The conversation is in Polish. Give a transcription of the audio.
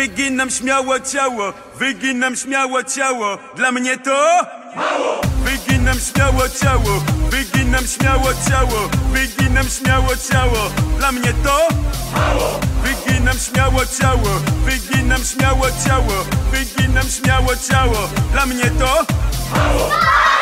Wyginam śmiało ciało, wyginam śmiało ciało. Dla mnie to mało. Wyginam śmiało ciało, wyginam śmiało ciało. Wyginam śmiało ciało. Dla mnie to mało. Wyginam śmiało ciało, wyginam śmiało ciało. Wyginam śmiało ciało. Dla mnie to mało.